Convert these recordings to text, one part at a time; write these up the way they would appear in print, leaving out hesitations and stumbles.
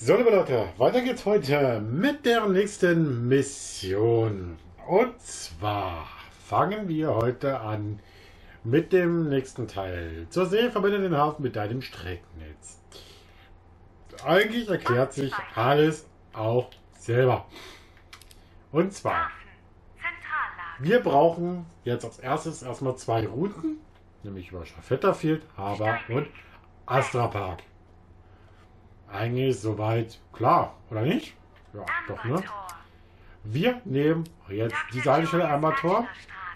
So, liebe Leute, weiter geht's heute mit der nächsten Mission. Und zwar fangen wir heute an mit dem nächsten Teil. Zur See verbinde den Hafen mit deinem Streckennetz. Eigentlich erklärt sich alles auch selber. Und zwar, wir brauchen jetzt als erstes erstmal zwei Routen, nämlich über Schafetterfield, Harbor und Astra Park. Eigentlich soweit klar, oder nicht? Ja, doch, ne? Wir nehmen jetzt diese Haltestelle Ambertor,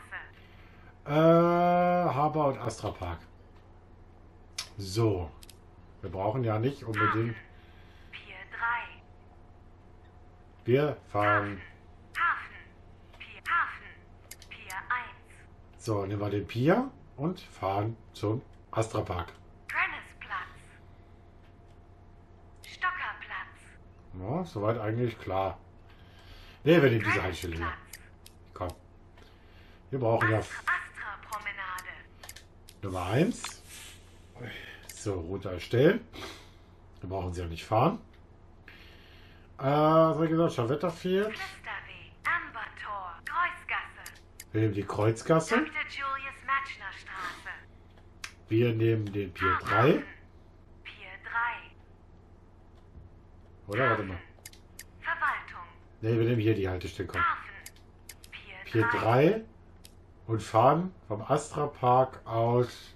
Harbor und Astra Park. So, wir brauchen ja nicht unbedingt. Wir fahren. So, nehmen wir den Pier und fahren zum Astra Park. Ja, soweit eigentlich klar. Ne, wir nehmen diese Haltestelle hier. Komm. Wir brauchen ja Nummer 1. So, Route erstellen. Wir brauchen sie ja nicht fahren. Was habe ich gesagt? Schafetterfield. Wir nehmen die Kreuzgasse. Wir nehmen den Pier 3. Oder? Warte mal. Ne, wir nehmen hier die Haltestelle. Komm. Pier 3 und fahren vom Astra Park aus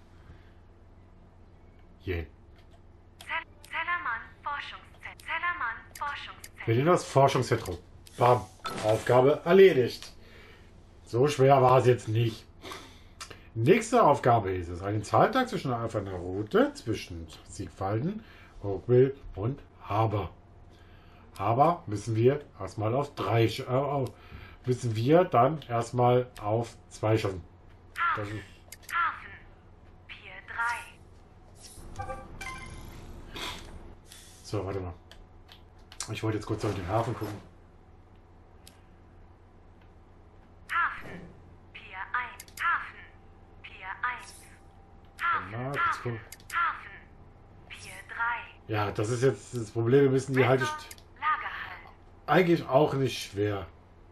hier. Wir nehmen das Forschungszentrum. Bam. Aufgabe erledigt. So schwer war es jetzt nicht. Nächste Aufgabe ist es, einen Zahltag zwischen einer Route zwischen Siegwalden, Oakville und Harbor. Aber müssen wir erstmal auf 3 müssen wir dann erstmal auf 2 schaffen. So, warte mal. Ich wollte jetzt kurz auf den Hafen gucken. Ja, das ist jetzt das Problem. Wir müssen die Haltestelle. Eigentlich auch nicht schwer.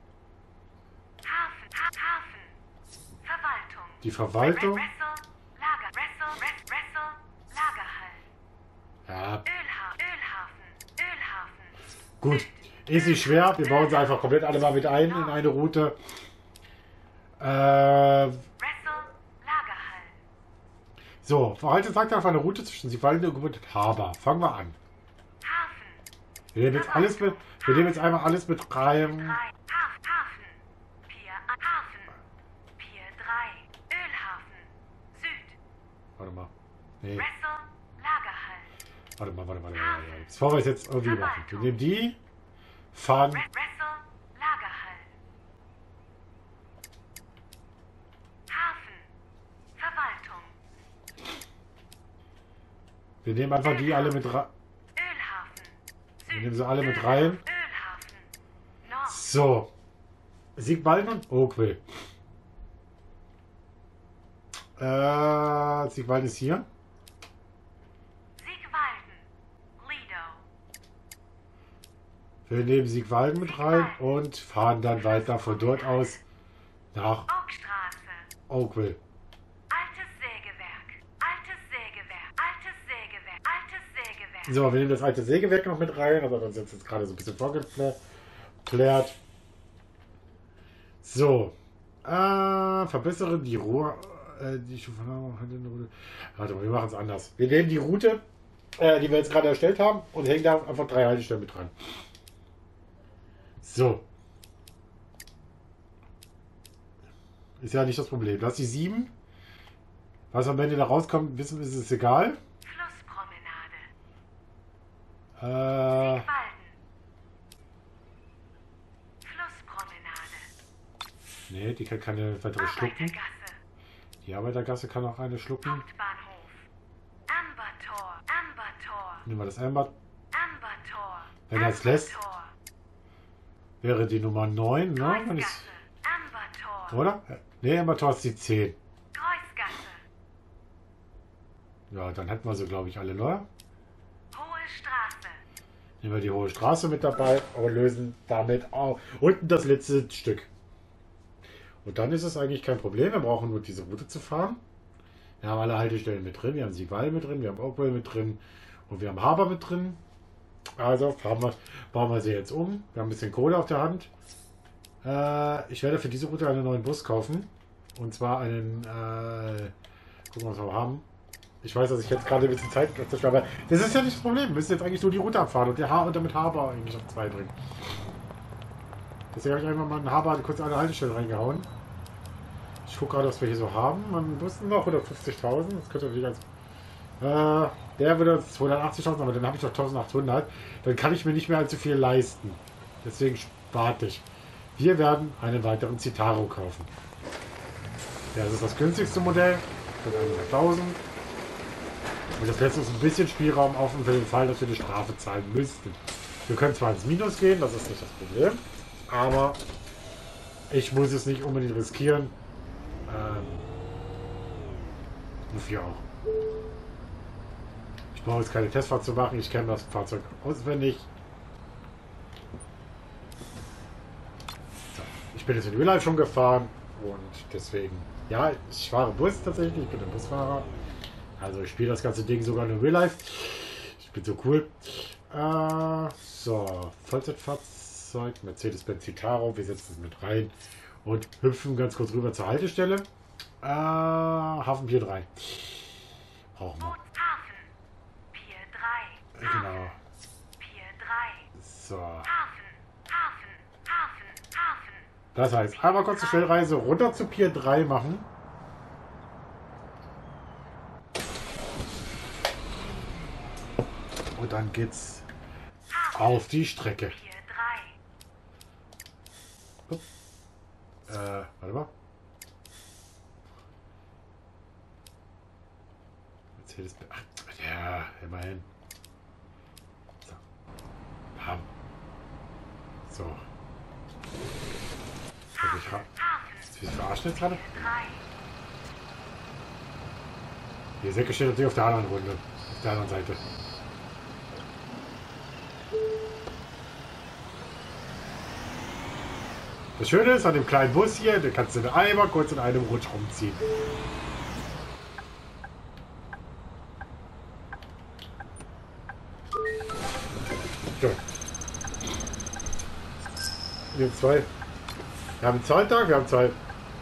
Die Verwaltung. Ja. Gut. Ist nicht schwer. Wir bauen sie einfach komplett alle mal mit ein in eine Route. So, Verhalten sagt einfach eine Route zwischen Siegwalden und Harbor. Fangen wir an. Wir nehmen jetzt alles mit. Wir nehmen jetzt einmal alles mit rein. Warte mal. Nee. Warte mal. Bevor wir es jetzt irgendwie machen. Wir nehmen die. Fahren. Wir nehmen einfach die alle mit rein. Wir nehmen sie alle mit rein. So. Siegwalden und Oakville. Siegwalden ist hier. Wir nehmen Siegwalden mit rein und fahren dann weiter von dort aus nach Oakville. So, wir nehmen das alte Sägewerk noch mit rein, aber das ist jetzt gerade so ein bisschen vorgeklärt. So, verbessere die Rohr. Warte mal, wir machen es anders. Wir nehmen die Route, die wir jetzt gerade erstellt haben, und hängen da einfach 3 Haltestellen mit dran. So. Ist ja nicht das Problem. Das ist die 7. Was am Ende da rauskommt, wissen wir, ist es egal. Nee, die kann keine weitere schlucken. Die Arbeitergasse kann auch eine schlucken. Nehmen wir das Amber. Wenn er es lässt, wäre die Nummer 9, ne? Wenn es, oder? Ne, Ambertor ist die 10. Ja, dann hätten wir sie, glaube ich, alle, ne? Nehmen wir die hohe Straße mit dabei und lösen damit auch unten das letzte Stück. Und dann ist es eigentlich kein Problem. Wir brauchen nur diese Route zu fahren. Wir haben alle Haltestellen mit drin. Wir haben Siegwall mit drin, wir haben Oakwell mit drin und wir haben Haber mit drin. Also bauen wir sie jetzt um. Wir haben ein bisschen Kohle auf der Hand. Ich werde für diese Route einen neuen Bus kaufen. Und zwar einen... gucken wir, was wir haben. Ich weiß, dass ich jetzt gerade ein bisschen Zeit zerstöre, aber das ist ja nicht das Problem. Wir müssen jetzt eigentlich nur die Route abfahren und, und damit Haber eigentlich auf 2 bringen. Deswegen habe ich einfach mal einen Haber kurz an eine Haltestelle reingehauen. Ich gucke gerade, was wir hier so haben. Man wusste noch 150.000. Das könnte natürlich ganz. Der würde 280.000, aber dann habe ich noch 1.800. Dann kann ich mir nicht mehr allzu viel leisten. Deswegen sparte ich. Wir werden einen weiteren Citaro kaufen. Ja, das ist das günstigste Modell. Für 100.000. Und das lässt uns ein bisschen Spielraum offen für den Fall, dass wir die Strafe zahlen müssten. Wir können zwar ins Minus gehen, das ist nicht das Problem. Aber ich muss es nicht unbedingt riskieren. Wofür auch. Ich brauche jetzt keine Testfahrt zu machen. Ich kenne das Fahrzeug auswendig. So. Ich bin jetzt in Real Life schon gefahren. Und deswegen, ja, ich fahre Bus tatsächlich. Ich bin ein Busfahrer. Also ich spiele das ganze Ding sogar in Real Life. Ich bin so cool. So, Vollzeitfahrzeug, Mercedes-Benz Citaro. Wir setzen es mit rein und hüpfen ganz kurz rüber zur Haltestelle. Hafen Pier 3. Brauchen wir. Hafen Pier 3. Genau. Pier 3. So. Hafen. Das heißt, einmal kurz eine Schnellreise runter zu Pier 3 machen. Und dann geht's auf die Strecke. Pier 3. Warte mal. Mercedes. Ach, ja, immerhin. So. Bam. So. Ist das verarscht jetzt gerade? Die Säcke steht natürlich auf der anderen Runde. Auf der anderen Seite. Das Schöne ist an dem kleinen Bus hier, den kannst du einmal kurz in einem Rutsch rumziehen. So. Wir haben zwei. Wir haben einen Zahltag, wir haben zwei.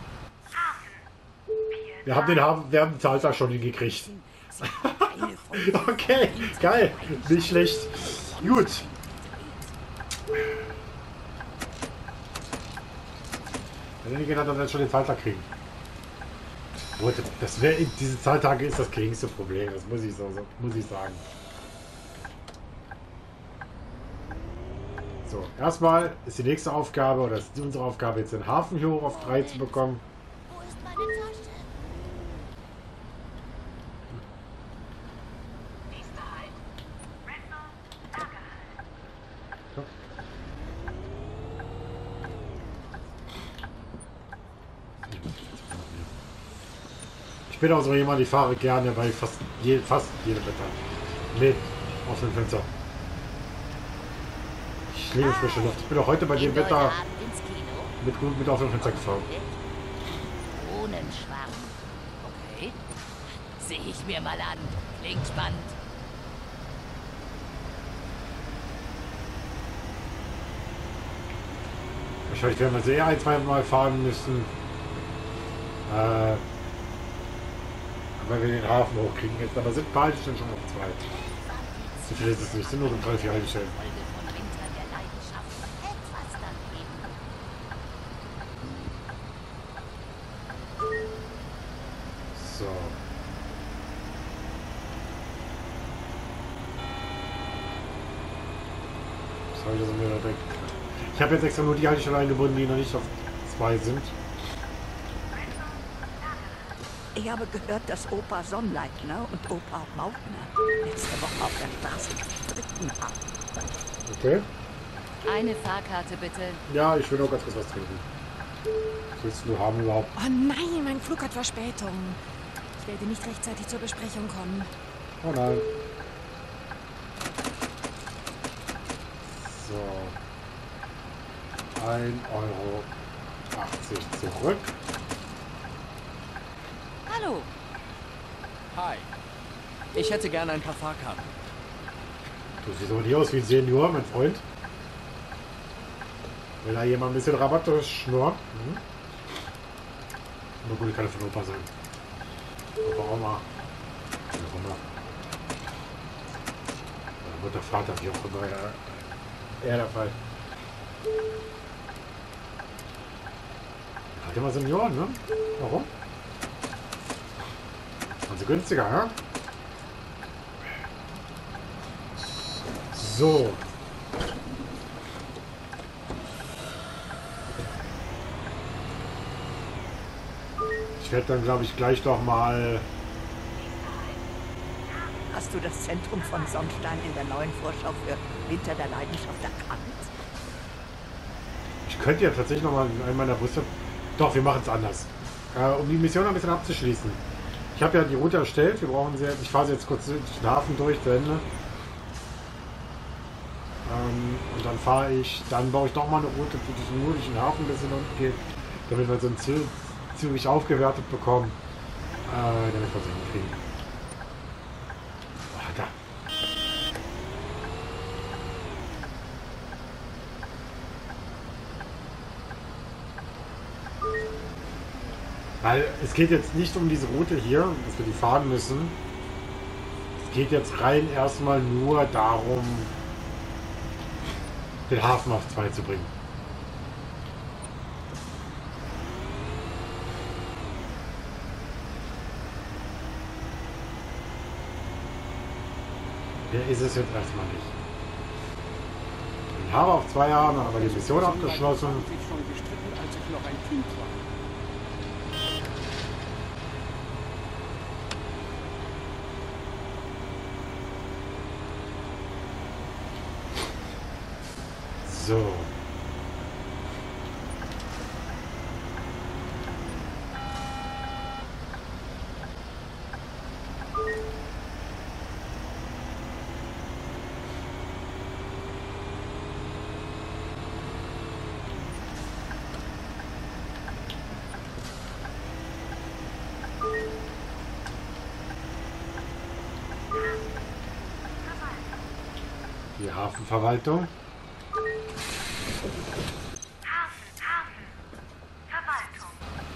Wir haben den Zahltag schon hingekriegt. Okay, geil. Nicht schlecht. Gut. Wenn ich gedacht, dass wir schon den Zahltag kriegen. Gut, das wäre diese Zahltage ist das geringste Problem, das muss ich sagen. So, erstmal ist die nächste Aufgabe, oder ist unsere Aufgabe, jetzt den Hafen hier hoch auf 3 zu bekommen. Wo ist meine Tasche? Nächster Halt. Rental Lagerhalt. So. Ich bin auch so jemand, ich fahre gerne bei fast jedem Wetter mit offenem Fenster. Ich liebe frische Luft. Ich bin auch heute bei dem Wetter mit offenem Fenster gefahren. Drohnenschwarm. Okay. Sehe ich mir mal an. Klingt spannend. Wahrscheinlich werden wir sie ein, zwei Mal fahren müssen. Weil wir den Hafen hochkriegen jetzt. Aber sind bald schon auf 2. So viel ist es nicht. Sind nur 3, 4 Haltestellen. Folge von Rittern der Leidenschaft. Etwas daneben. So. Was habe ich das mir da weg? Ich habe jetzt extra nur die Haltestellen eingebunden, die noch nicht auf 2 sind. Ich habe gehört, dass Opa Sonnleitner und Opa Mautner letzte Woche auf der Straße gestritten haben. Okay. Eine Fahrkarte bitte. Ja, ich will noch ganz kurz was trinken. Was willst du haben überhaupt? Oh nein, mein Flug hat Verspätung. Ich werde nicht rechtzeitig zur Besprechung kommen. Oh nein. So. 1,80 € zurück. Hallo. Hi. Ich hätte gerne ein paar Fahrkarten. Du siehst aber nicht aus wie ein Senior, mein Freund. Will da jemand ein bisschen Rabatt durchschnurren? Mhm. Aber gut, ich kann ja von Opa sein. Opa, Oma. Wie auch immer. Oder Mutter, Vater, wie auch immer. Ja, der Fall. Hat immer Senioren, ne? Warum? Waren sie günstiger, ja? So. Ich werde dann, glaube ich, gleich noch mal... Hast du das Zentrum von Sonnstein in der neuen Vorschau für Winter der Leidenschaft erkannt? Ich könnte ja tatsächlich noch mal in einem meiner Busse... Doch, wir machen es anders. Um die Mission ein bisschen abzuschließen. Ich habe ja die Route erstellt. Wir brauchen sie jetzt... Ich fahre sie jetzt kurz den Hafen durch zu Ende. Und dann fahre ich... Dann baue ich doch mal eine Route, die durch den nordischen Hafen ein bisschen unten geht. Damit wir so ein Ziel zügig aufgewertet bekommen. Damit wir es hinkriegen. Oh, da. Weil es geht jetzt nicht um diese Route hier, dass wir die fahren müssen. Es geht jetzt rein erstmal nur darum, den Hafen auf 2 zu bringen. Der ist es jetzt erstmal nicht. Den Hafen auf 2 haben, aber die Mission abgeschlossen. Ich schon gestritten, als ich noch ein Kind war. So. Die Hafenverwaltung. Verwaltung.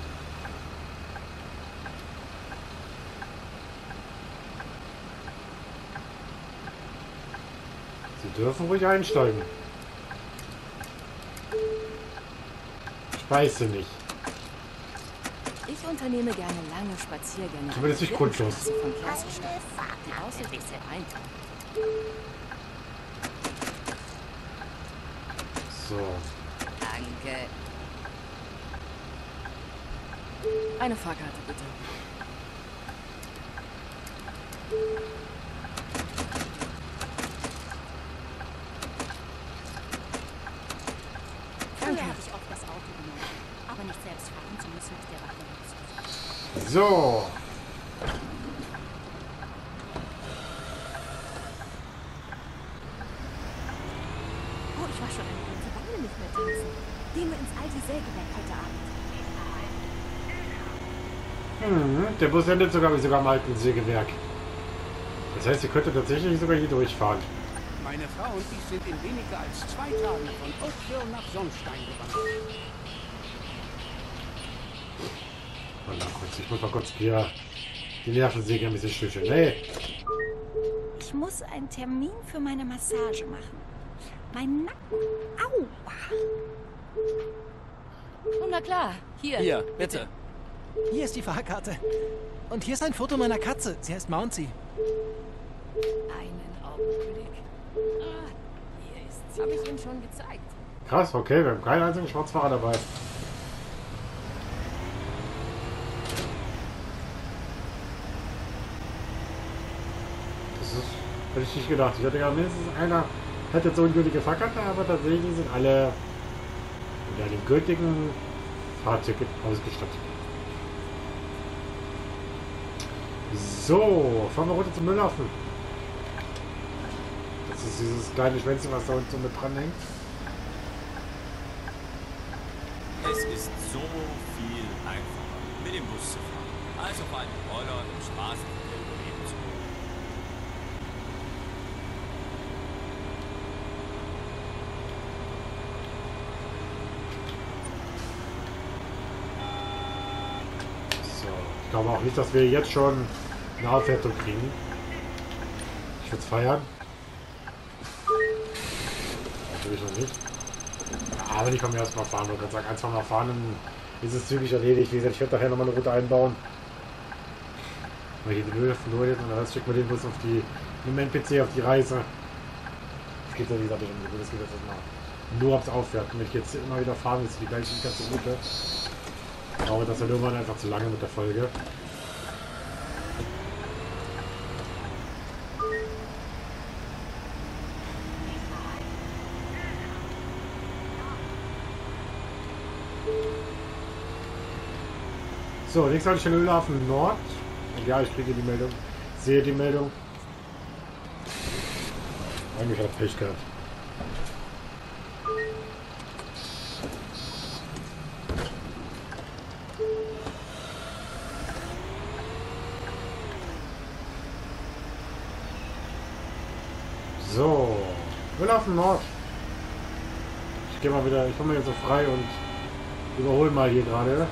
Sie dürfen ruhig einsteigen. Ich weiß sie nicht. Ich unternehme gerne lange Spaziergänge. Zumindest nicht grundlos. Von Klassenstadt. Die Aussicht ist beeindruckend. So. Danke. Eine Fahrkarte, bitte. Früher habe ich oft das Auto genommen, aber nicht selbst fahren zu müssen, ist der Wache nützlich. So. Oh, ich war schon eine ganze Weile nicht mehr tanzen. Gehen wir ins alte Sägewerk heute Abend. Der Bus endet sogar am alten Sägewerk. Das heißt, ihr könntet tatsächlich sogar hier durchfahren. Meine Frau und ich sind in weniger als 2 Tagen von Oakville nach Sonnstein gewandert. Warte mal kurz, ich muss mal kurz hier die Nervensäge ein bisschen stillstellen. Nee. Ich muss einen Termin für meine Massage machen. Mein Nacken. Aua. Oh, na klar. Hier. Hier, bitte. Hier ist die Fahrkarte. Und hier ist ein Foto meiner Katze. Sie heißt Mouncy. Einen Augenblick. Ah, hier ist sie. Habe ich Ihnen schon gezeigt. Krass, okay, wir haben keinen einzigen Schwarzfahrer dabei. Das ist, hätte ich nicht gedacht. Ich hätte ja mindestens einer hätte so eine gültige Fahrkarte, aber tatsächlich sind alle mit einem gültigen Fahrticket ausgestattet. So, fahren wir runter zum Müllhafen. Das Das ist dieses kleine Schwänzchen, was da unten so mit dran hängt. Es ist so viel einfacher, mit dem Bus zu fahren, als auf einem Roller im Straßenverkehr überleben zu können. So, ich glaube auch nicht, dass wir jetzt schon eine Aufwertung kriegen. Ich würde es feiern. Natürlich noch nicht. Ja, aber die kommen erstmal fahren. Ich kann sagen, ein, zwei Mal fahren, dann ist es zügig erledigt. Wie gesagt, ich werde nachher nochmal eine Route einbauen. Weil hier die Müll verloren und dann schicken wir den Bus auf die, mit dem NPC auf die Reise. Das geht ja, wie gesagt, nicht um das geht jetzt erstmal nur aufs Aufwerten. Wenn ich jetzt immer wieder fahren muss, die ganze Route. Ich glaube, das ist irgendwann einfach zu lange mit der Folge. So, nächste Haltestelle Ölhafen Nord. Und ja, ich kriege die Meldung. Sehe die Meldung. Eigentlich hat er Pech gehabt. So, Ölhafen Nord. Ich gehe mal wieder, ich komme jetzt so frei und überhole mal hier gerade.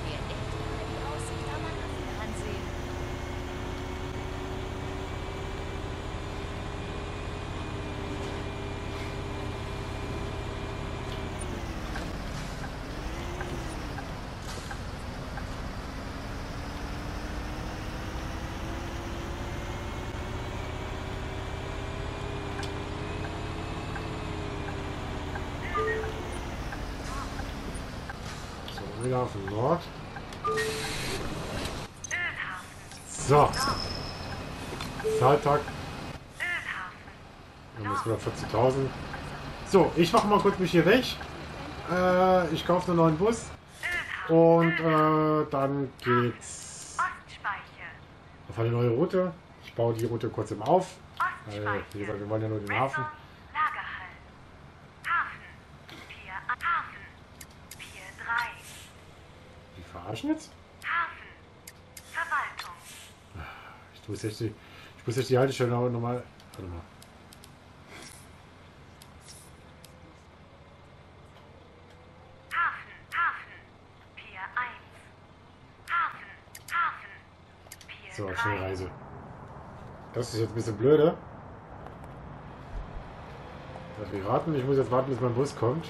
Ölhafen Nord. So. Zahltag. Dann ist wieder 40.000. So, ich mache mal kurz mich hier weg. Ich kaufe einen neuen Bus. Und dann geht's auf eine neue Route. Ich baue die Route kurz im Auf. Wie gesagt, wir wollen ja nur den Hafen. Die verarschen jetzt? Verwaltung. Ich muss echt die Haltestelle nochmal. Warte mal. Pier 1. Pier So, 3. schnell Reise. Das ist jetzt ein bisschen blöde. Lass mich raten. Ich muss jetzt warten, bis mein Bus kommt.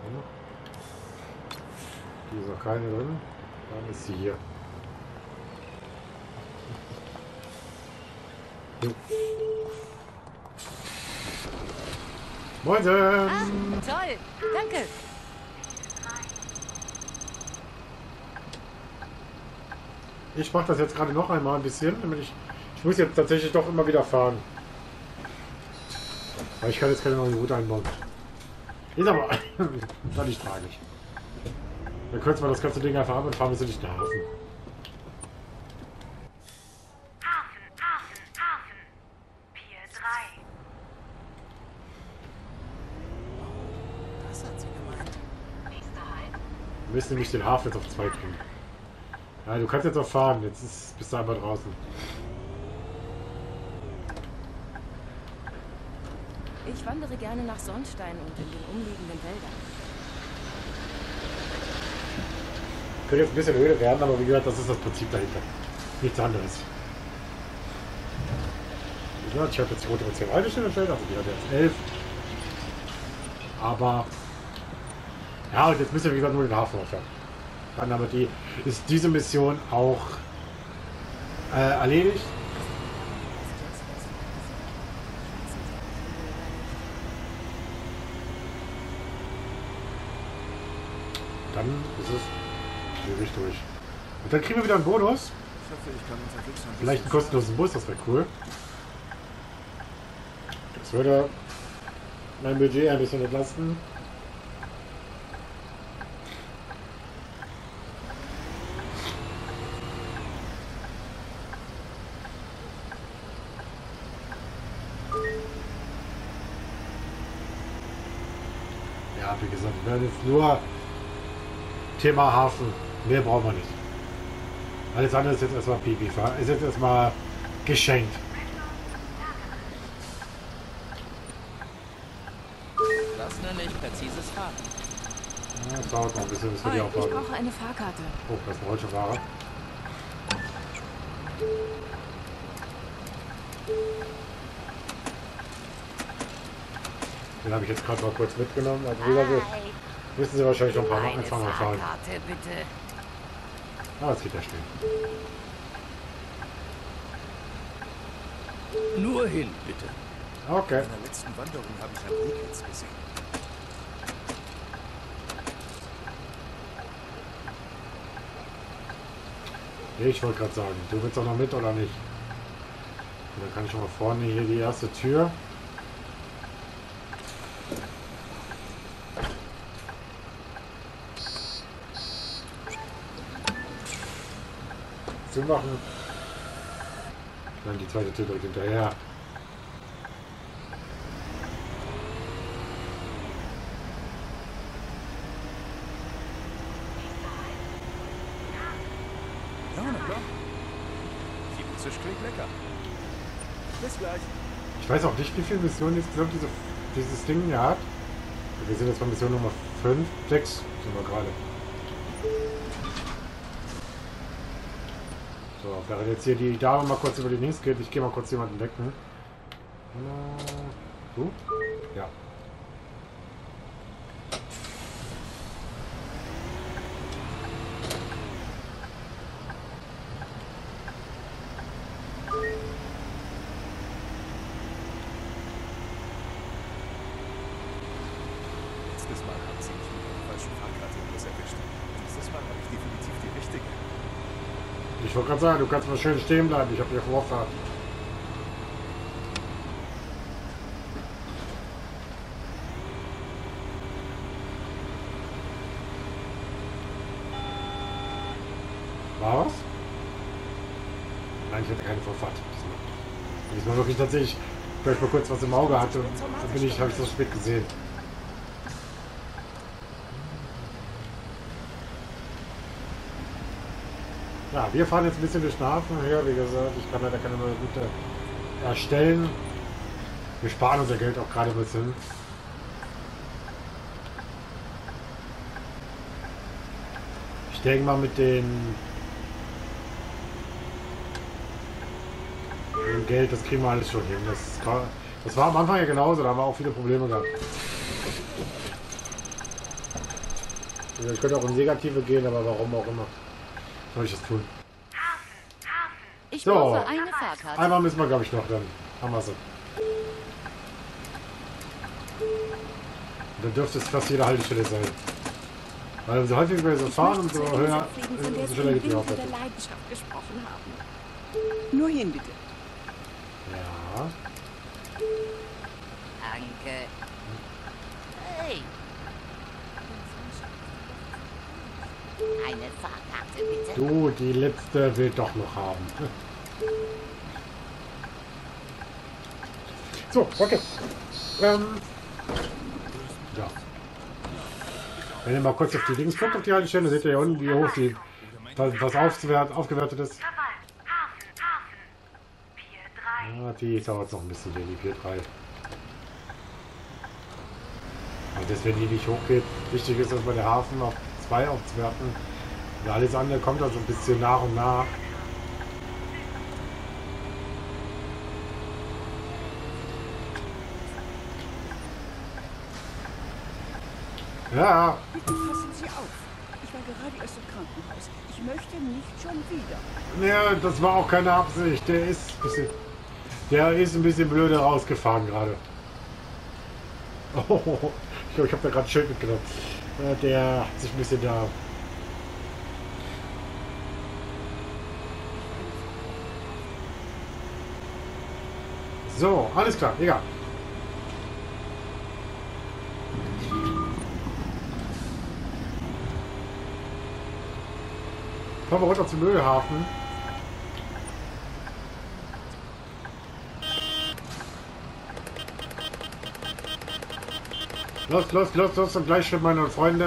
Hier ist noch keine drin. Dann ist sie hier. Jo. Moin! Toll, danke. Ich mache das jetzt gerade noch einmal ein bisschen, damit ich muss jetzt tatsächlich doch immer wieder fahren. Weil ich kann jetzt keine neue Route einbauen. Ist aber war nicht tragisch. Dann kürzen wir das ganze Ding einfach ab und fahren bis in den Hafen. Hafen. Pier 3. Das hat sie gemeint. Wir müssen nämlich den Hafen jetzt auf 2 kriegen. Ja, du kannst jetzt auch fahren. Jetzt bist du einfach draußen. Ich wandere gerne nach Sonnstein und in den umliegenden Wäldern. Könnte jetzt ein bisschen Höhe werden, aber wie gesagt, das ist das Prinzip dahinter. Nichts anderes. Wie gesagt, ich habe jetzt die rote mit 10 Haltestellen erstellt, also die hat jetzt 11. Aber ja, und jetzt müssen wir wie gesagt nur den Hafen aufhören. Dann aber ist diese Mission auch erledigt. Dann ist es wirklich durch. Und dann kriegen wir wieder einen Bonus. Ich hoffe, ich kann unser Glück sein. Vielleicht einen kostenlosen Bus, das wäre cool. Das würde mein Budget ein bisschen entlasten. Ja, wie gesagt, wir werden jetzt nur Thema Hafen. Mehr brauchen wir nicht. Alles andere ist jetzt erstmal Pipi. Ist jetzt erstmal geschenkt. Das nenne ich präzises Fahren. Ja, das dauert noch ein bisschen, bis wir die Ich aufladen. brauche eine Fahrkarte. Oh, das ist ein deutscher Fahrer. Den habe ich jetzt gerade mal kurz mitgenommen. Also wie gesagt, müssen Sie wahrscheinlich noch ein paar Mal Eine einfach mal fahren. Fahrkarte, bitte. Ah, jetzt geht er stehen. Nur hin, bitte. Okay. Bei der letzten Wanderung habe ich ein Rehkitz gesehen. Ich wollte gerade sagen, du willst auch noch mit oder nicht? Und dann kann ich schon mal vorne hier die erste Tür. Zumachen. Dann die zweite Tür direkt hinterher. Ja, na klar. Chinesisch klingt lecker. Bis gleich. Ich weiß auch nicht, wie viele Missionen insgesamt dieses Ding hier hat. Wir sind jetzt bei Mission Nummer 5, 6 sind wir gerade. So, während jetzt hier die Dame mal kurz über die Links geht, ich gehe mal kurz jemanden wecken. Du? Ja. Letztes Mal haben sie mich mit der falschen Fahrkarte etwas erwischt. Dieses Mal habe ich definitiv die richtige. Ich wollte gerade sagen, du kannst mal schön stehen bleiben. Ich habe hier Vorfahrt. War was? Nein, ich hatte keine Vorfahrt. Das war wirklich tatsächlich, weil ich mal kurz was im Auge hatte. Dann habe ich das spät gesehen. Ja, wir fahren jetzt ein bisschen durch den Hafen her. Wie gesagt, ich kann leider keine neue Route erstellen. Wir sparen unser Geld auch gerade ein bisschen. Ich denke mal mit dem Geld, das kriegen wir alles schon hin. Das war am Anfang ja genauso, da haben wir auch viele Probleme gehabt. Ich könnte auch in Negative gehen, aber warum auch immer. Soll ich das tun? Ich So. brauche eine Fahrkarte. Einmal müssen wir, glaube ich, noch, dann haben wir sie. Dann dürfte es fast jede Haltestelle sein. Weil umso häufiger wir so fahren, umso höher, umso schneller geht die Aufwärts. der Leidenschaft gesprochen haben. Nur hin, bitte. Ja. Danke. Hey. Eine Fahrkarte, bitte. Du, die letzte will doch noch haben. So, okay. Ja. Wenn ihr mal kurz auf die Links guckt, auf die Haltestelle, seht ihr ja unten, wie hoch die was aufgewertet ist. Hafen. Pier 3. Ja, die dauert noch ein bisschen, die Pier 3. Also das, wenn die nicht hochgeht, wichtig ist, dass bei der Hafen auf 2 aufzuwerten. Und alles andere kommt also ein bisschen nach und nach. Ja, Bitte passen Sie auf. Ich war gerade erst im Krankenhaus. Ich möchte nicht schon wieder. ja, das war auch keine Absicht. Der ist ein bisschen blöde rausgefahren gerade. Oh, ich glaube, ich habe da gerade ein Schild mitgenommen. Der hat sich ein bisschen da... So, alles klar, egal. Fahren wir runter zum Müllhafen. Los, los, los, los und gleich schön, meine Freunde.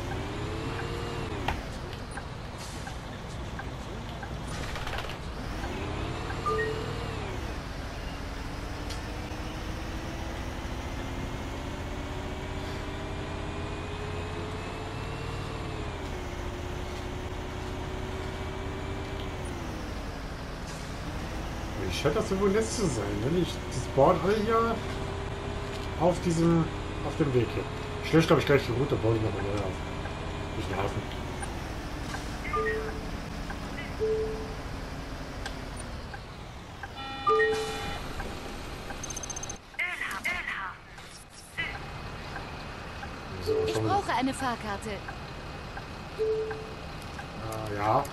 Ich scheint das wohl nett zu sein, ne? Das bauen alle hier auf dem Weg hier. Ich lösche, glaube ich, gleich die Route, baue ich nochmal neu auf. Durch den Hafen. So, Ich brauche eine Fahrkarte. Ja.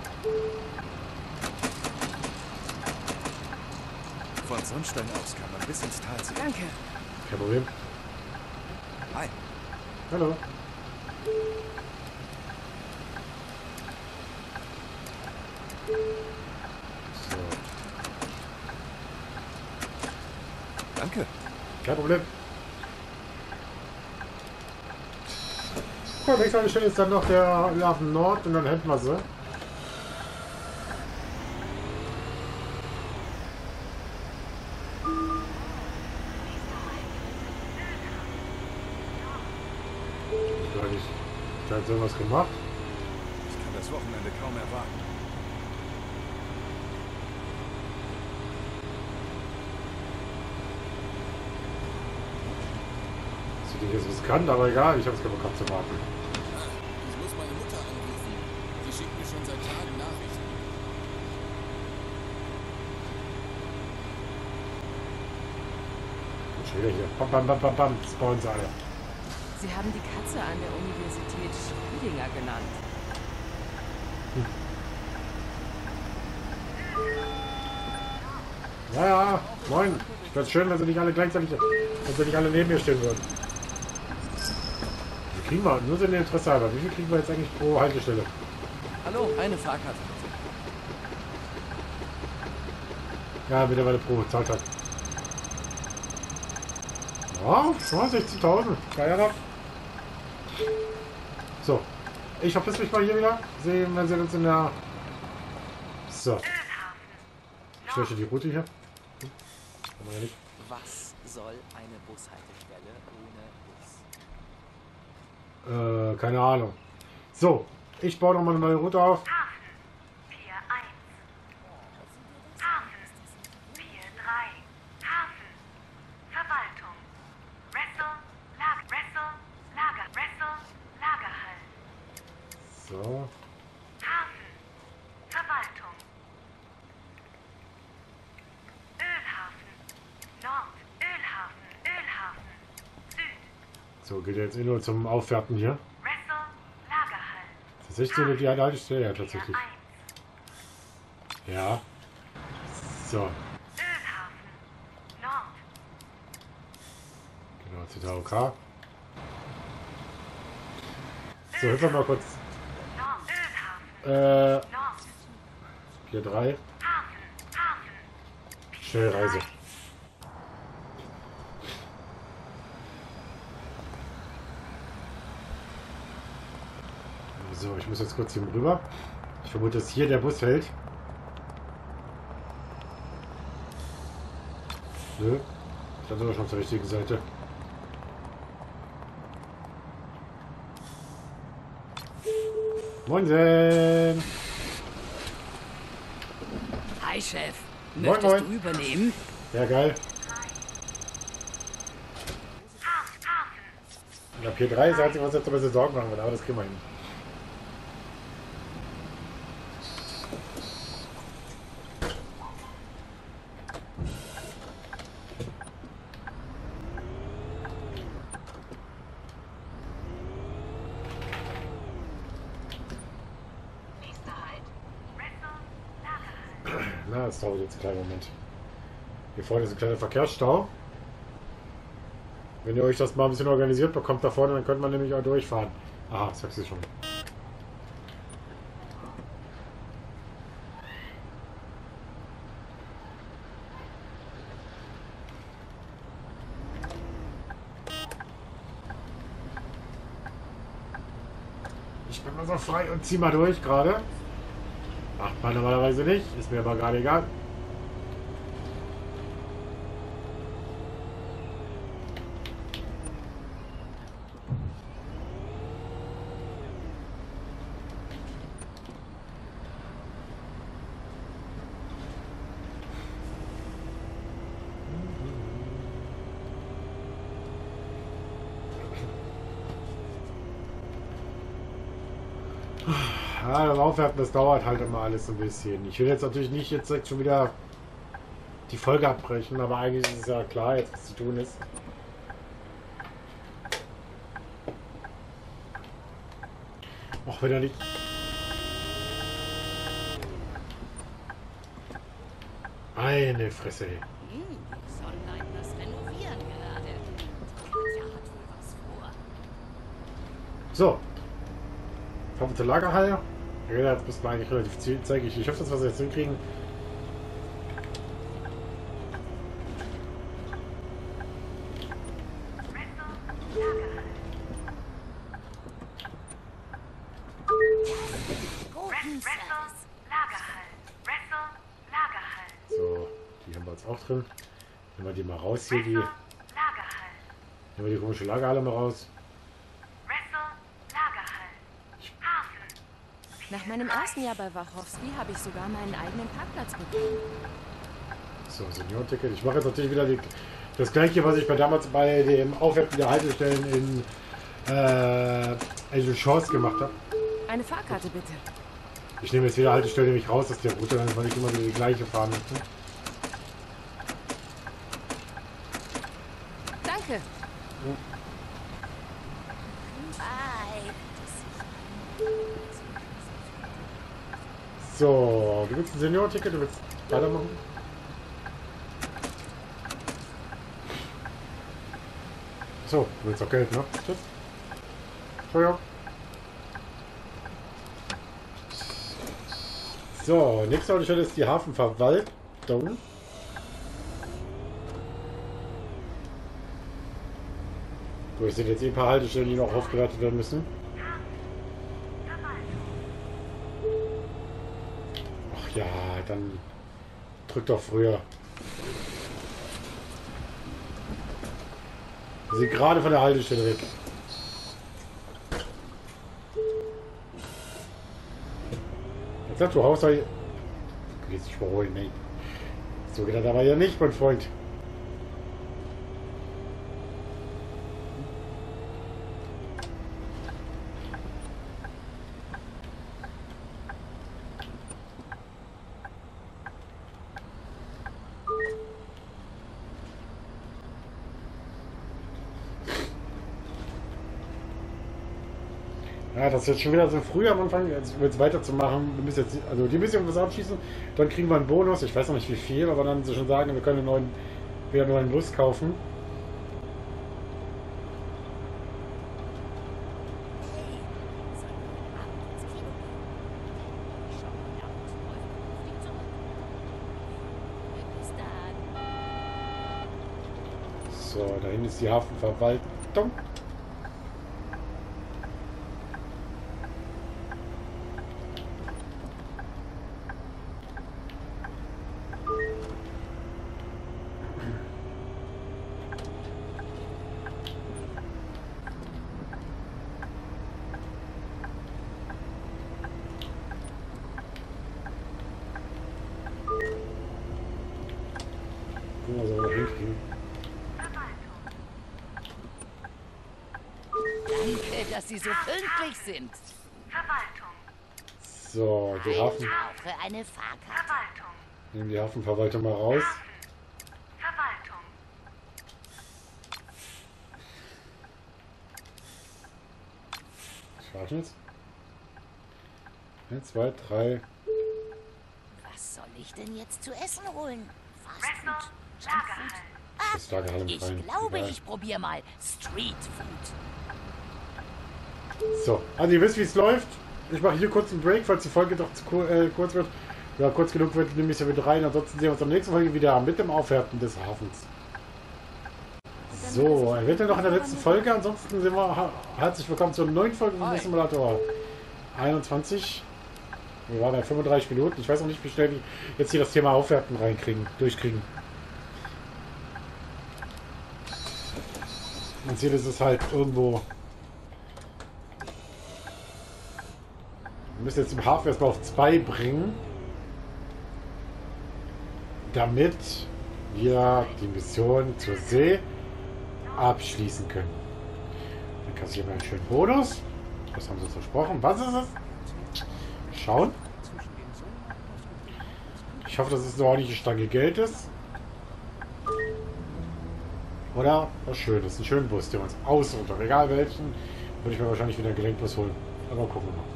Von Sonnstein aus kann man bis ins Tal sehen. Danke. Kein Problem. Hi. Hallo. So. Danke. Kein Problem. Ja, nächste Stelle ist dann noch der Hafen Nord und dann hätten wir sie. Ich habe sowas gemacht. Ich kann das Wochenende kaum erwarten. Das ist jetzt riskant, aber egal, ich habe es keinen Bock abzuwarten. Ich muss meine Mutter anrufen. Sie schickt mir schon seit Tagen Nachrichten. Und schon wieder hier. Bam, bam, bam, bam, bam. Spawnen sie alle. Sie haben die Katze an der Universität Schrödinger genannt. Ja, ja, moin. Ich wäre schön, wenn sie nicht alle gleichzeitig, wenn sie nicht alle neben mir stehen würden. Wie kriegen wir, nur so eine Interesse halber, wie viel kriegen wir jetzt eigentlich pro Haltestelle? Hallo, eine Fahrkarte. Ja, mittlerweile pro Zahltag. Ja, 16.000. Geil, ja. So, ich verpiss mich mal hier wieder. Wir sehen uns in der... So. Ich lösche die Route hier. Kann man ja nicht. Was soll eine Bushaltestelle ohne Bus? Keine Ahnung. So, ich baue nochmal eine neue Route auf. Hafen 4-1. Hafen 4-3. Hafen. Verwaltung. Lagerhall. So. Hafen. Verwaltung. Ölhafen. Nord. Ölhafen. Süd. So, geht jetzt nur zum Aufwerten hier. Lagerhall. Das ist echt die Haltestelle, ja, tatsächlich. Ja. So. Ölhafen. Nord. Genau, ZHOK. So, hüpfen wir mal kurz. Ölhafen. Nord. 4-3. Hafen. Schnellreise. So, ich muss jetzt kurz hier rüber. Ich vermute, dass hier der Bus hält. Nö. Dann sind wir schon zur richtigen Seite. Moinsen! Hi, Chef. Moin, Möchtest moin. du übernehmen? Ja, geil. Ja, P3 ist halt, was jetzt ein bisschen Sorgen machen wird, aber das kriegen wir hin. Na, das dauert jetzt einen kleinen Moment. Hier vorne ist ein kleiner Verkehrsstau. Wenn ihr euch das mal ein bisschen organisiert bekommt da vorne, dann könnte man nämlich auch durchfahren. Aha, das sagst du schon. bin mal so frei und zieh mal durch gerade. Macht man normalerweise nicht, ist mir aber gerade egal. Ja, beim Aufwerten, das dauert halt immer alles ein bisschen. Ich will jetzt natürlich nicht jetzt direkt schon wieder die Folge abbrechen, aber eigentlich ist es ja klar, jetzt was zu tun ist. Auch wenn er nicht... Eine Fresse. Sonnlein das renovieren gerade. Ja, hat wohl was vor. So. Kommen wir zur Lagerhalle. Ja, jetzt müssen wir eigentlich relativ zeitig. Ich hoffe, dass wir es jetzt hinkriegen. So, die haben wir jetzt auch drin. Nehmen wir die mal raus hier. Nehmen wir die komische Lagerhalle mal raus. Nach meinem ersten Jahr bei Wachowski habe ich sogar meinen eigenen Parkplatz bekommen. So, Senior-Ticket. Ich mache jetzt natürlich wieder das gleiche, was ich damals bei dem Aufwerten der Haltestellen in Chance gemacht habe. Eine Fahrkarte bitte. Ich nehme jetzt wieder Haltestelle nämlich raus aus der Route, weil ich immer wieder die gleiche fahren möchte. Danke. Ja. So, du willst ein Senior-Ticket, du willst weitermachen? So, du willst auch Geld, ne? Tschüss. Entschuldigung. So, nächste Haltestelle ist die Hafenverwaltung. So, es sind jetzt ein paar Haltestellen, die noch aufgewertet werden müssen. Ach ja, dann drück doch früher. Wir sind gerade von der Haltestelle weg. Jetzt sagst du Haus, du gehst dich überholen, nein. So geht das aber ja nicht, mein Freund. Ja, das ist jetzt schon wieder so früh am Anfang, jetzt weiterzumachen. Wir müssen jetzt, also die müssen was abschießen, dann kriegen wir einen Bonus. Ich weiß noch nicht wie viel, aber dann schon sagen, wir können wieder einen neuen Bus kaufen. So, da hinten ist die Hafenverwaltung. Also noch hinkriegen. Danke, dass Sie so pünktlich sind. Verwaltung. So, die Hafen. Ich brauche eine Fahrkarte. Verwaltung. Nehmen die Hafenverwaltung mal raus. Verwaltung. Ich warte jetzt. 1, 2, 3. Was soll ich denn jetzt zu essen holen? Restaurant, Lagerhallen. Ah, Das Lagerhallen ich rein. glaube, Egal. ich probiere mal Street Food. So, also ihr wisst, wie es läuft. Ich mache hier kurz einen Break, falls die Folge doch zu kurz wird. Ja, kurz genug wird, nehme ich sie mit rein. Ansonsten sehen wir uns am nächsten Folge wieder mit dem Aufwerten des Hafens. So, eventuell noch in der letzten Folge. Ansonsten sind wir herzlich willkommen zur neuen Folge von Simulator. 21. Wir waren bei 35 Minuten. Ich weiß noch nicht, wie schnell die jetzt hier das Thema Aufwerten durchkriegen. Man sieht, es ist halt irgendwo. Wir müssen jetzt im Hafen erstmal auf 2 bringen, damit wir die Mission zur See abschließen können. Dann kassieren wir einen schönen Bonus. Das haben sie uns versprochen. Was ist es? Schauen. Ich hoffe, dass es eine ordentliche Stange Geld ist. Oder was Schönes. Einen schönen Bus, den wir uns aussuchen. Egal welchen, würde ich mir wahrscheinlich wieder einen Gelenkbus holen. Aber gucken wir mal.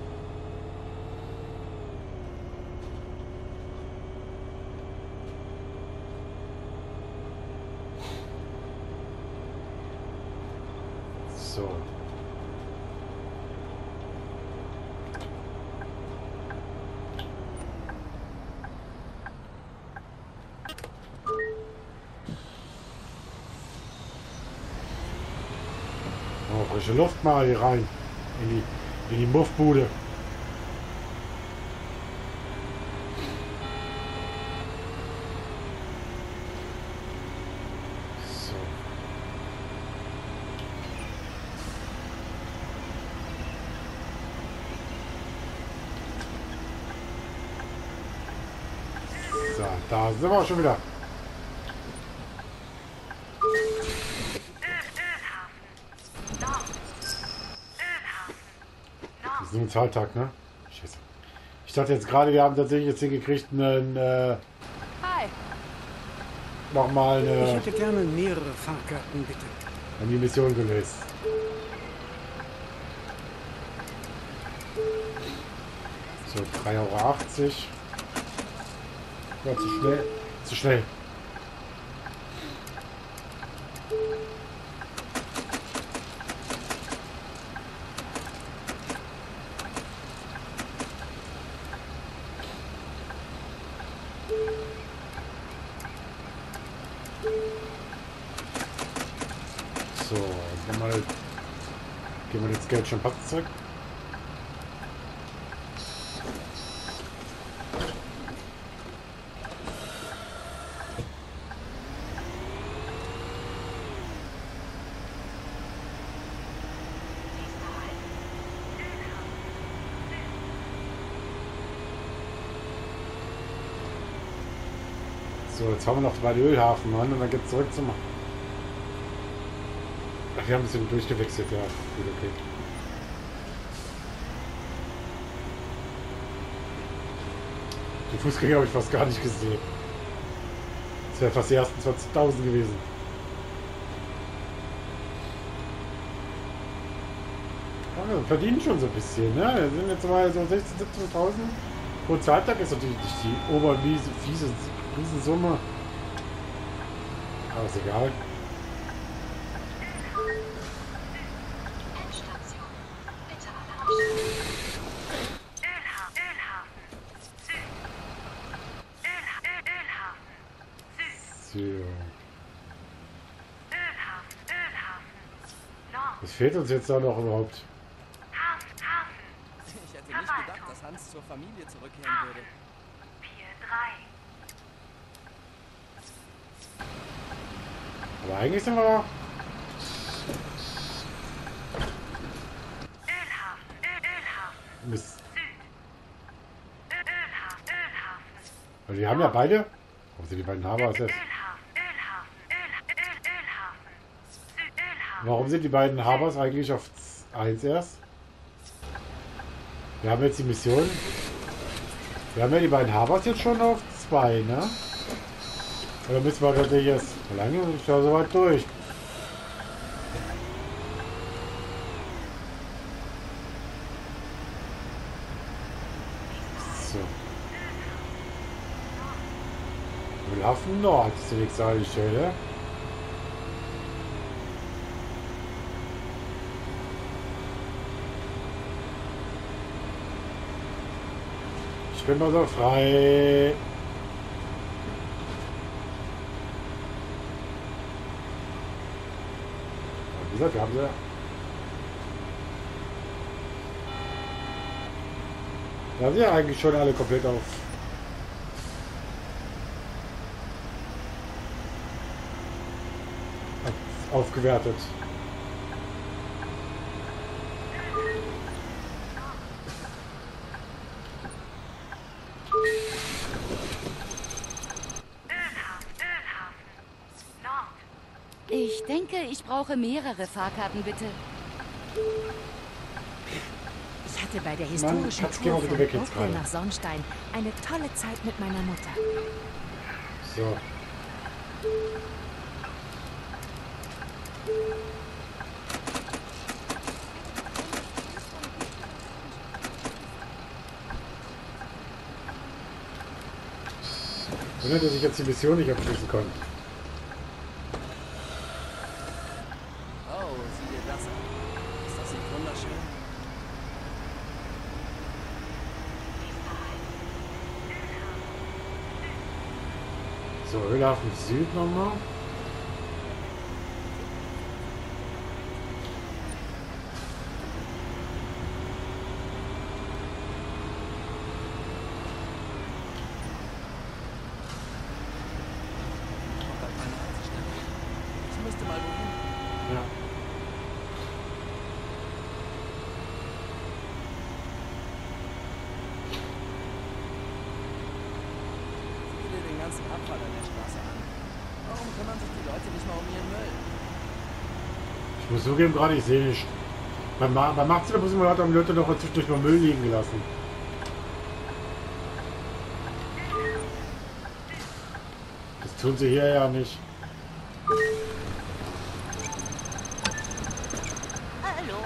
So. Oh, frische Luft mal hier rein. In die Muffbude. So. So, da sind wir auch schon wieder. Das ist nur ein Zahltag, ne? Scheiße. Ich dachte jetzt gerade, wir haben tatsächlich jetzt hingekriegt, einen, Hi. nochmal Ich eine, hätte gerne mehrere Fahrkarten, bitte. die Mission gelöst. So, 3,80 €. Ja, zu schnell. Zu schnell. So, dann mal gehen wir das Geld schon fast zurück. So, jetzt haben wir noch bei den Ölhafen, Mann, und dann geht's zurück zum. Ach, wir haben ein bisschen durchgewechselt, ja. Gut, okay. Die Fußgänger habe ich fast gar nicht gesehen. Das wäre fast die ersten 20.000 gewesen. Ja, wir verdienen schon so ein bisschen, ne? Wir sind jetzt mal so 16.000, 17.000. Pro Zahltag ist natürlich nicht die obermiese, fiese Riesensumme. Aber ist egal. So. Was fehlt uns jetzt da noch überhaupt? Ich hätte nicht gedacht, dass Hans zur Familie zurückkehren würde. Aber eigentlich sind wir. Mist. Also die haben ja beide. Wo sind die beiden Habers jetzt? Warum sind die beiden Habers eigentlich auf 1 erst? Wir haben jetzt die Mission. Wir haben ja die beiden Habers jetzt schon auf 2, ne? Oder müssen wir tatsächlich erst. Wie lange? Ich schaue so weit durch. So. Mühlhafen Nord ist die nächste Haltestelle. Ich bin mal so frei. Wie gesagt, wir haben sie. Da sind ja eigentlich schon alle komplett aufgewertet. Ich denke, ich brauche mehrere Fahrkarten, bitte. Ich hatte bei der Mann, historischen Schatz, geh mal Tour bitte von weg jetzt Oakville gerade. nach Sonnstein eine tolle Zeit mit meiner Mutter. So. Wundert, dass ich jetzt die Mission nicht abschließen konnte. Oh, sieh dir das an. Ist das nicht wunderschön? So, Ölhafen Süd nochmal. Ich müsste mal wohin. Ja. Sieh dir den ganzen Abfall an der Straße an. Warum kümmern sich die Leute nicht mal um ihren Müll? Ich muss zugeben, gerade ich sehe nicht. Beim 18er Simulator haben die Leute doch zwischendurch mal Müll liegen gelassen. Das tun sie hier ja nicht. Hallo.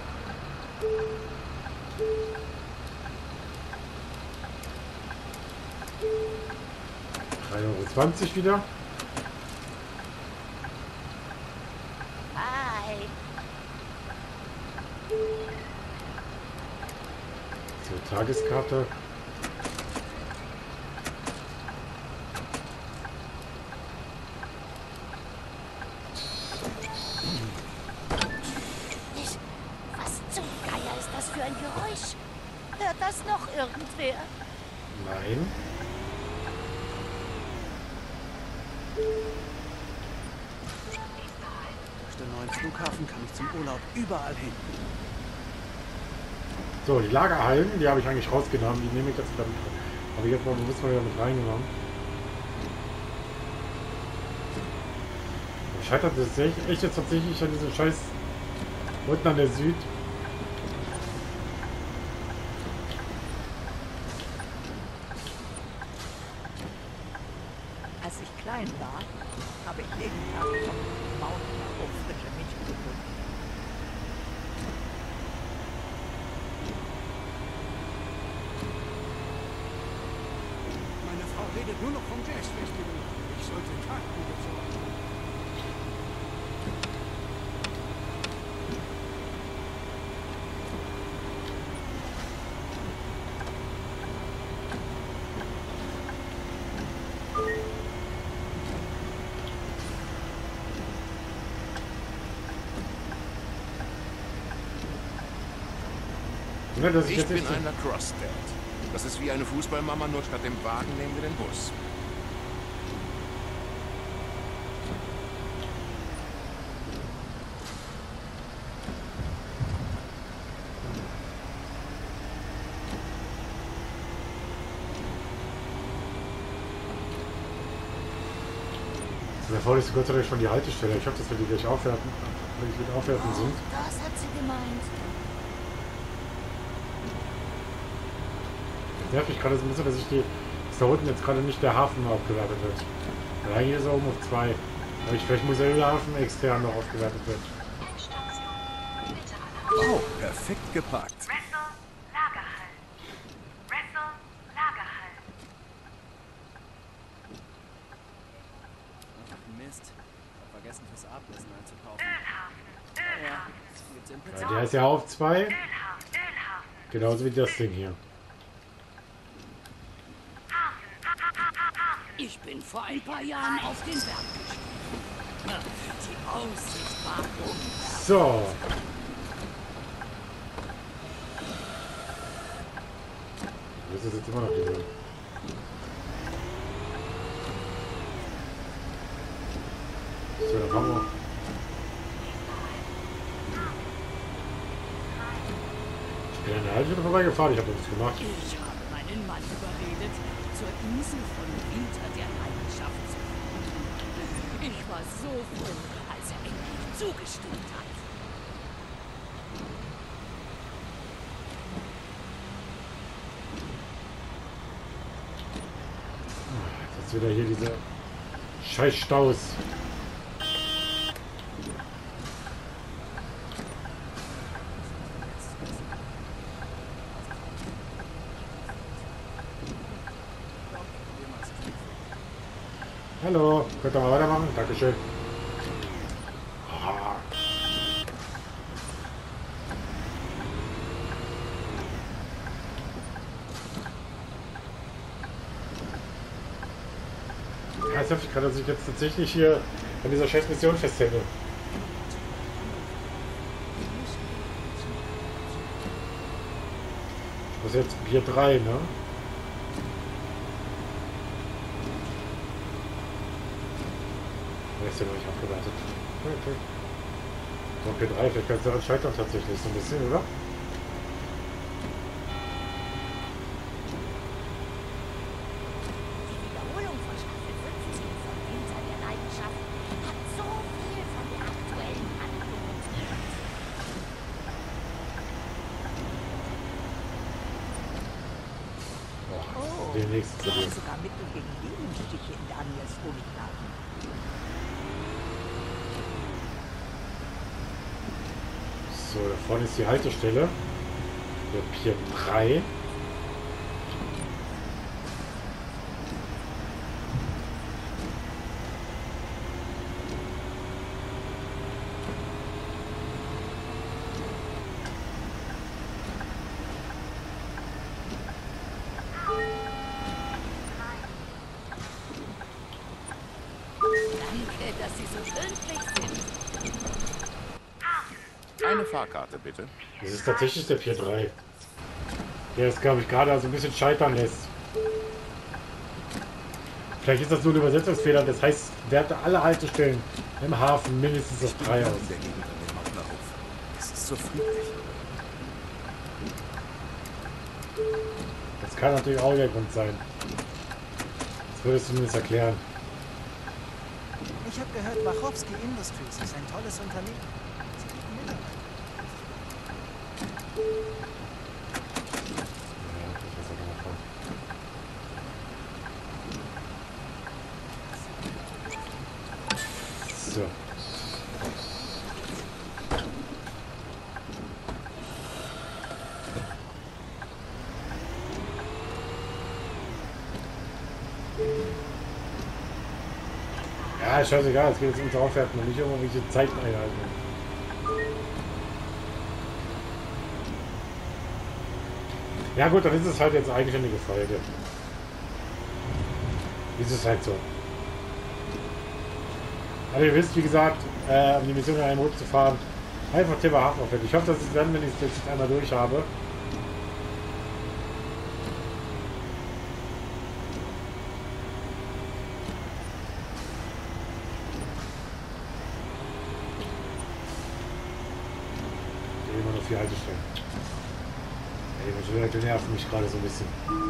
€3,20 wieder. Hi. So, Tageskarte. Was zum Geier ist das für ein Geräusch? Hört das noch irgendwer? Nein. Durch den neuen Flughafen kann ich zum Urlaub überall hin. So, die Lagerhallen, die habe ich eigentlich rausgenommen. Die nehme ich jetzt wieder mit rein. Habe ich jetzt mal bewusst mal wieder mit reingenommen. Scheitert das echt jetzt tatsächlich an diesem Scheiß unten an der Süd. Als ich klein war, habe ich jeden Tag vom Mountain auf frische Milch gefunden. Meine Frau redet nur noch vom Jazzfestival. Ich sollte Tagebuch sorgen. Ne, dass ich Ich jetzt bin nicht ein Lacrosse-Dad. Das ist wie eine Fußballmama, nur statt dem Wagen nehmen wir den Bus. Da vorne ist Gott sei Dank schon die Haltestelle. Ich hoffe, dass wir die gleich aufwerten, wenn die wieder aufwerten sind. Das hat sie gemeint. Das nervt mich gerade so ein bisschen, dass da unten jetzt gerade nicht der Hafen aufgewertet wird. Weil eigentlich ist er oben auf 2. Aber vielleicht muss der Ölhafen extern noch aufgewertet werden. Oh, perfekt geparkt. Wrestle, Lagerhall. Wrestle, Lagerhall. Ach, Mist. Hab vergessen, fürs Abendessen einzukaufen. Ölhafen, Ja, Ölhafen, das gibt's im Ja, Pizza. der ist ja auf 2. Ölhafen, Ölhafen. Genauso wie das Ding hier. Ich bin vor ein paar Jahren auf den Berg gestiegen. Die Aussicht war unbemerkt. So. Das ist jetzt immer noch die Höhe. So, dann fahren wir. Ich bin an der Haltestelle vorbeigefahren, ich habe nichts gemacht. Ich habe meinen Mann überredet, zur Insel von Winter der Leidenschaft zu fahren. Ich war so froh, als er endlich zugestimmt hat. Jetzt wieder hier diese scheiß Staus. Hallo, könnt ihr mal weitermachen? Dankeschön. Ah. Ja, jetzt hoffe ich gerade, dass ich jetzt tatsächlich hier an dieser scheiß Mission festhänge. Das ist jetzt Bier 3, ne? Der ist ja noch nicht abgewartet. Okay. So, P3, vielleicht kannst du daran scheitern tatsächlich so ein bisschen, oder? Die Wiederholung von Staffel 15 von Winter der Leidenschaft hat so viel von der aktuellen Handlung und Den nächsten Sie haben sogar Mittel gegen Bienenstiche in Daniels Honigladen. So, da vorne ist die Haltestelle. Der Pier 3. Danke, dass Sie so pünktlich sind. Eine Fahrkarte, bitte. Das ist tatsächlich der Pier 3. Der ist, glaube ich, gerade also ein bisschen scheitern lässt. Vielleicht ist das nur ein Übersetzungsfehler. Das heißt, werte alle Haltestellen im Hafen mindestens auf 3 aus. Es ist so friedlich. Das kann natürlich auch der Grund sein. Das würde es zumindest erklären. Ich habe gehört, Wachowski Industries ist ein tolles Unternehmen. Sie bieten Mitarbeiter. So. Ja, scheißegal, es geht jetzt ums Aufwerten und nicht um irgendwelche Zeiten einhalten. Ja gut, dann ist es halt jetzt eigenständige Folge. Ist es halt so. Aber ihr wisst, wie gesagt, um die Mission in einem Boot zu fahren, einfach Thema Hafen aufwärts. Ich hoffe, dass es dann, wenn ich es jetzt einmal durch habe. Immer noch 4 Haltestellen. Ey, die nerven mich gerade so ein bisschen.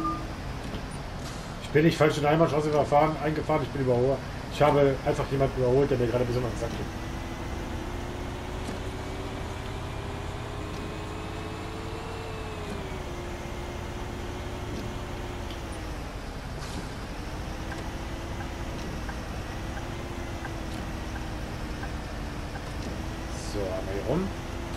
Ich bin nicht falsch in Einbahnstraße eingefahren, ich bin überholt. Ich habe einfach jemanden überholt, der mir gerade besonders gesagt hat. So, einmal hier rum.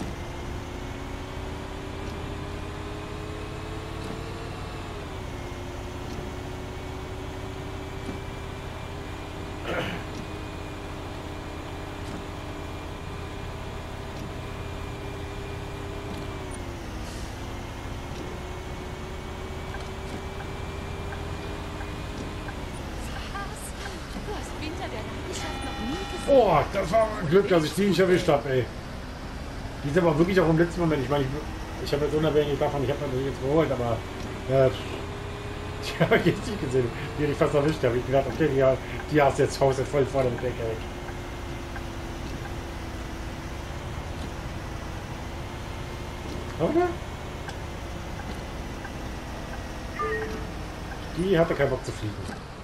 Du hast Winter der Leidenschaft noch nie gesehen. Oh, das war Glück, dass ich die nicht erwischt habe, ey. Die ist aber wirklich auch im letzten Moment. Ich meine, ich habe jetzt unabhängig davon, ich habe natürlich jetzt geholt, aber Ja, richtig gesehen. Die hätte ich fast erwischt. Da habe ich gedacht, okay, die hast jetzt Haus voll vorne mit der Ecke weg. Okay. Die hatte keinen Bock zu fliegen.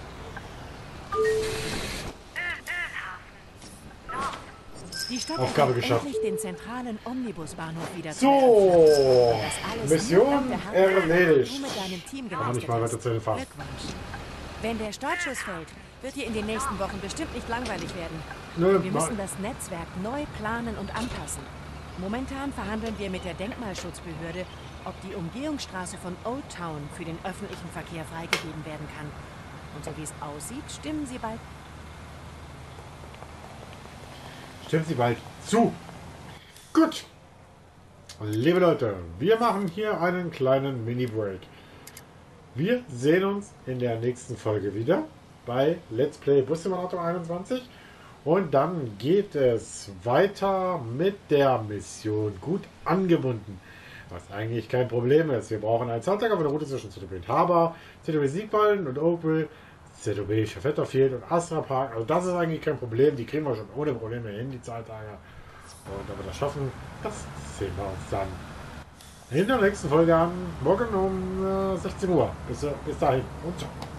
Die Stadt Aufgabe hat geschafft. endlich den zentralen Omnibusbahnhof wieder So, Und das alles Mission nur dank der Handarbeit, erledigt. die du mit deinem Team Kann man nicht mal weiter geleistet zu den hast. Fahren. Glückwunsch. Wenn der Startschuss fällt, wird dir in den nächsten Wochen bestimmt nicht langweilig werden. Nö, Wir müssen das Netzwerk neu planen und anpassen. Momentan verhandeln wir mit der Denkmalschutzbehörde, ob die Umgehungsstraße von Old Town für den öffentlichen Verkehr freigegeben werden kann. Und so wie es aussieht, stimmen sie bald zu. Gut. Liebe Leute, wir machen hier einen kleinen Mini-Break. Wir sehen uns in der nächsten Folge wieder bei Let's Play Bus Simulator 21. Und dann geht es weiter mit der Mission Gut angebunden. Was eigentlich kein Problem ist. Wir brauchen einen Soundtrack auf der Route zwischen ZOB Harbor, ZOB Siegwalden und Oakville, ZOB Schafetterfield und Astra Park. Also das ist eigentlich kein Problem. Die kriegen wir schon ohne Probleme hin, die Zahltage. Und ob wir das schaffen, das sehen wir uns dann in der nächsten Folge an. Morgen um 16 Uhr. Bis dahin und ciao.